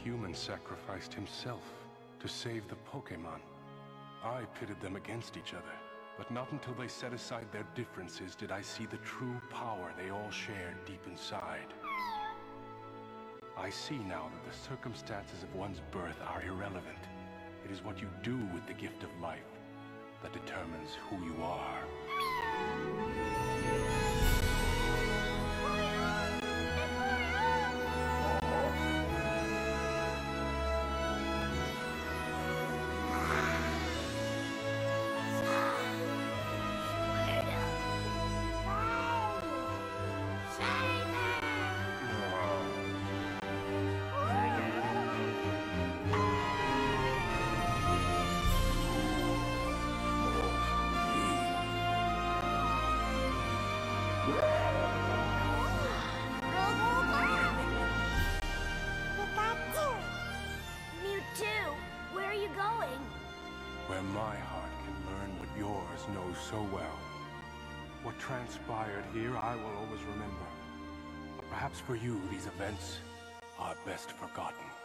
human sacrificed himself to save the Pokémon. I pitted them against each other, but not until they set aside their differences did I see the true power they all shared deep inside. I see now that the circumstances of one's birth are irrelevant. It is what you do with the gift of life that determines who you are. Mewtwo, where are you going? Where my heart can learn what yours knows so well. What transpired here I will always remember. But perhaps for you these events are best forgotten.